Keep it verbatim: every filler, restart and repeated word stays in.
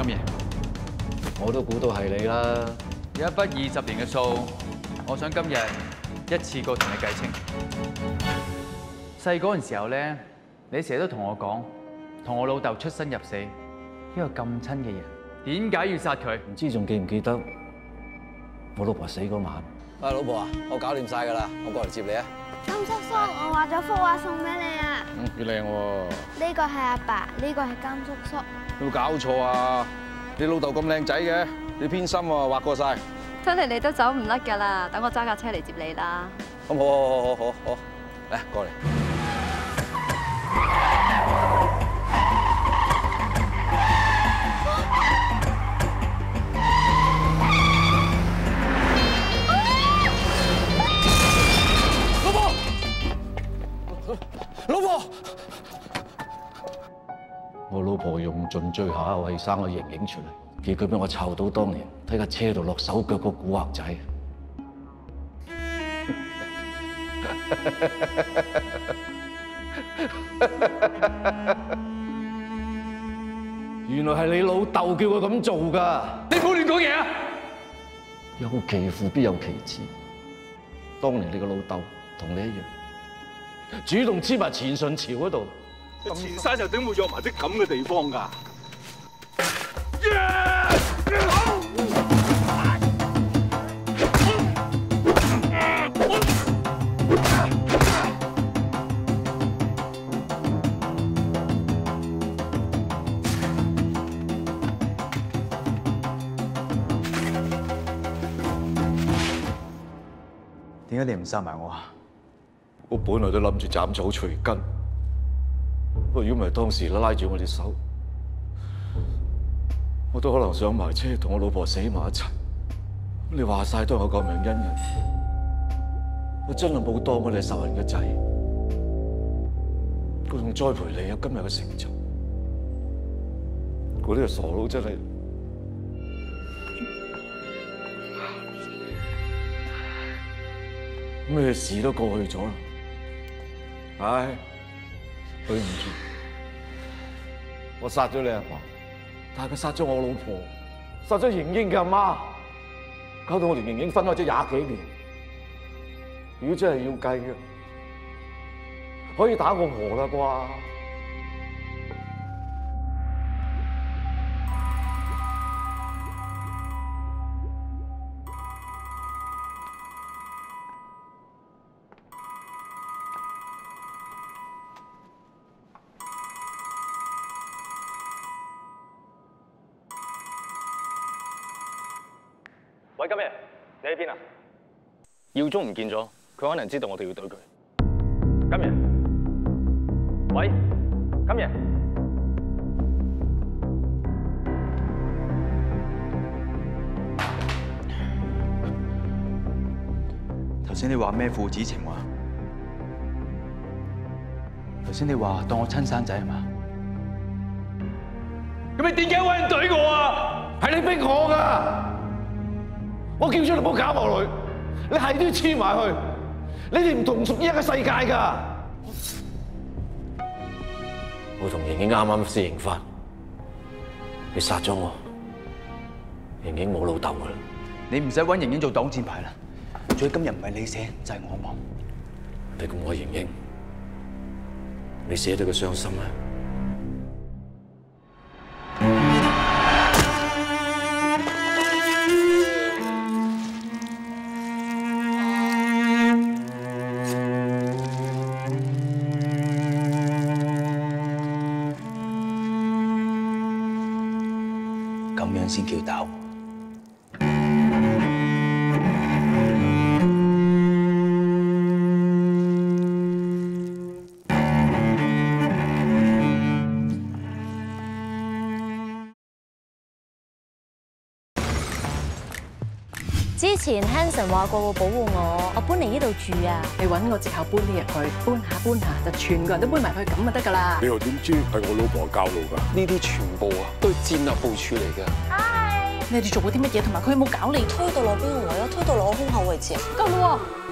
金爺， 我都估到係你啦。 有一筆二十年嘅數，我想今日一次過同你計清。細嗰陣時候咧，你成日都同我講，同我老豆出生入死，一個咁親嘅人，點解要殺佢？ 唔知仲記唔記得我老婆死嗰晚？ 啊，老婆啊，我搞掂晒㗎啦，我過嚟接你啊！ 金叔叔，我畫咗幅畫送俾你啊！ 嗯，幾靚喎！ 呢個係阿爸，呢個係金叔叔。 有冇搞錯啊？你老豆咁靚仔嘅，你偏心喎，畫過晒。 睇嚟你都走唔甩㗎啦，等我揸架車嚟接你啦。 咁好，好，好，好，好，好，嚟過嚟。老婆，老婆， 我老婆用盡最後一位生個形影出嚟，結果俾我湊到當年喺架車度落手腳個古惑仔。原來係你老豆叫佢咁做㗎！ 你唔好亂講嘢啊！ 有其父必有其子。當年你個老豆同你一樣，主動黐埋前順朝嗰度。 前山又點會約埋啲咁嘅地方㗎？ 點解你唔殺埋我啊？ 我本來都諗住斬草除根，不過如果唔係當時拉住我隻手，我都可能上埋車同我老婆死埋一齊。你話晒都係我救命恩人，我真係冇當我哋係仇人嘅仔，我仲栽培你有今日嘅成就。我呢個傻佬真係〜咩事都過去咗啦，唉，對唔住，我殺咗你阿爸，但係佢殺咗我老婆，殺咗盈盈嘅阿媽，搞到我同盈盈分開咗廿幾年。如果真係要計嘅，可以打個和啦啩？ 喂，今日你喺邊啊？耀宗唔見咗，佢可能知道我哋要對佢。今日，喂，今日， 頭先你話咩父子情話？頭先你話當我親生仔係嘛？咁你點解揾人懟我啊？係你逼我㗎！我叫咗你唔好搞我女，你係都要黐埋去，你哋唔同屬於一個世界㗎。 我同盈盈啱啱施刑法，你殺咗我，盈盈冇老豆㗎啦。 你唔使揾盈盈做擋箭牌啦，最今日唔係你寫就係我忙。 你咁愛盈盈，你寫到佢傷心啊！ 咁樣先叫鬥。 之前 Hanson 話過會保護我，我搬嚟呢度住啊。 你揾個藉口搬啲入去，搬下搬下就全個人都搬埋去咁就得㗎啦。 你又點知係我老婆教路㗎？ 呢啲全部啊都係戰略部署嚟㗎。 Hi， 你哋做過啲乜嘢？同埋佢有冇搞你？ 推到攞邊個位咯？推到攞胸口位置啊！ 夠啦喎！